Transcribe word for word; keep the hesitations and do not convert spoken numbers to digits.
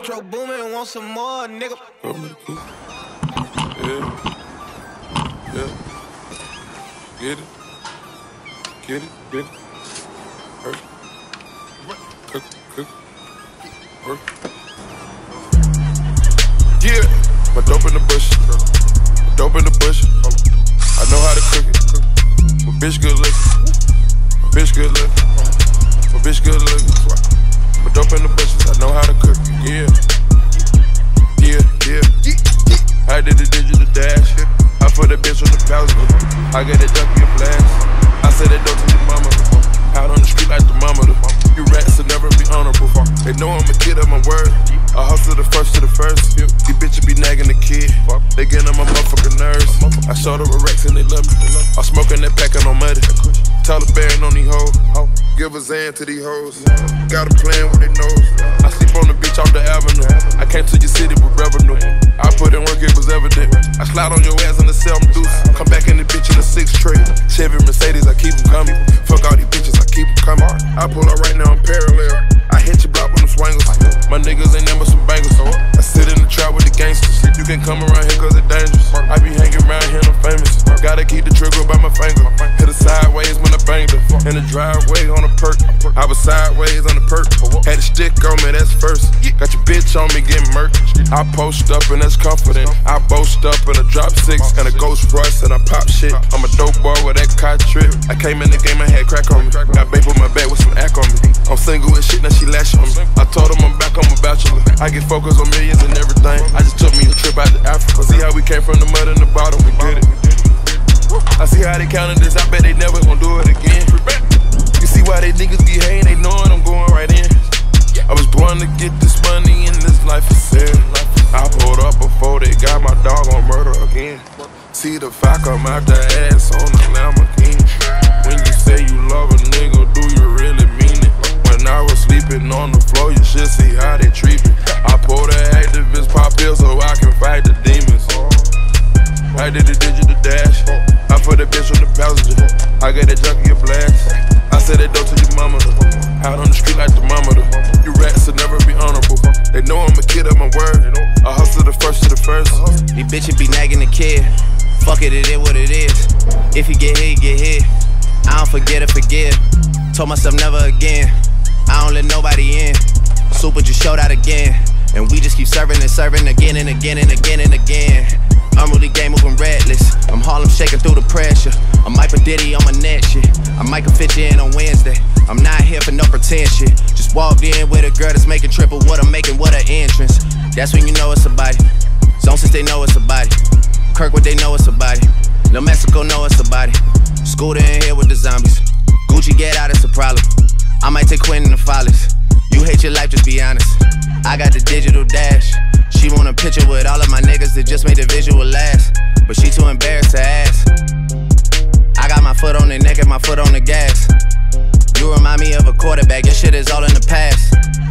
Metro booming, want some more, nigga. Yeah. Yeah. Get it. Get it. Get it. Hurt. Cook. Cook. Work. Yeah. My dope in the bush. My dope in the bush. I know how to cook it. My bitch good looking. My bitch good looking. My bitch good looking. My dope in the bushes. I know how to cook it. Yeah. Yeah. Yeah. I did the digital dash. I put that bitch on the passenger. I got that junkie a blast. I said that dope to your mama. Out on the street like the mama. You rats will never be honorable. They know I'm a kid of my word. I hustle the first to the first. These bitches be nagging the kid. They getting on my motherfucking nerves. I showed up with Rex and they love me. I'm smoking that packin' on muddy. Taliban on these hoes. Give a Zan to these hoes. Got them playing with their nose. I sleep on the beach off the avenue. I came to your city with revenue. I put in work, it was evident. I slide on your ass in the cell, I'm deuce. Come back in the bitch in a six tray. Chevy Mercedes, I keep them coming. Fuck all these bitches, I keep them coming. I pull up right now, I'm parallel. I hit your block with them swangles. My niggas ain't never some bangles. I sit in the trap with the gangsters. You can come around here cause it's dangerous. I be hanging around here, I'm famous. Gotta keep the trigger by my finger. Hit her sideways when I banged her. In the driveway on a perk. I was sideways on the perk. Had a stick on me, that's first. Got your bitch on me getting murked. I post up and that's confident. I boast up and I drop six and a Ghost Rush and I pop shit. I'm a dope boy with that car trip. I came in the game, I had crack on me. Got babe on my back with some act on me. I'm single with shit, now she lashing on me. I told him I'm back, I'm a bachelor. I get focused on millions and everything. I just took me a trip out to Africa. See how we came from the mud and the bottom, we did it. I see how they counted this, I bet they never gon' do it again. You see why they niggas be hating, they knowin' I'm going right in. I was born to get this money and this life is sad. I pulled up before they got my dog on murder again. See the fire come out the ass on the Lamborghini. When you say you love a nigga, do you really mean it? When I was sleeping on the floor, you should see how they treat me. I pulled the activist pop pill so I can fight the demons. I did the digital dash. I put that bitch on the passenger. I got that junkie a blast. I said that dope to your mama. Out on the street like the mama. You rats will never be honorable. They know I'm a kid of my word. I hustle the first to the first. These bitches be nagging the kid. Fuck it, it is what it is. If you get hit, you get hit. I don't forget or forgive. Told myself never again. I don't let nobody in. Super just showed out again. And we just keep serving and serving again and again and again and again. I'm really game moving reckless. I'm Harlem shaking through the pressure. I'm Mike Diddy on my net shit. I might come fit you in on Wednesday. I'm not here for no pretend shit. Just walked in with a girl that's making triple what I'm making, what an entrance. That's when you know it's a body. Zone since they know it's a body. Kirkwood they know it's a body. New Mexico know it's a body. Scooter in here with the zombies. Gucci get out, it's a problem. I might take Quentin and Follies. You hate your life, just be honest. I got the digital dash. She want a picture with all of my niggas that just made the visual last. But she too embarrassed to ask. I got my foot on the neck and my foot on the gas. You remind me of a quarterback, your shit is all in the past.